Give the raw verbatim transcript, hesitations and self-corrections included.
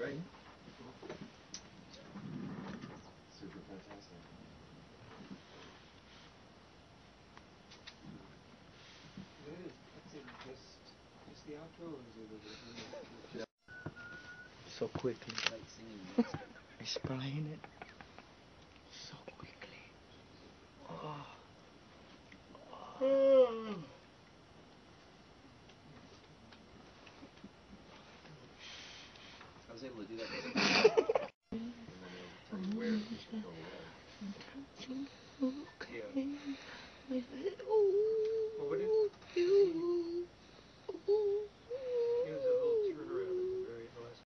great. Super fantastic. Just the outro, or is it a So quickly. Explain it. So quickly. Oh. Oh. I was able to do that. And then it'll tell you where to go.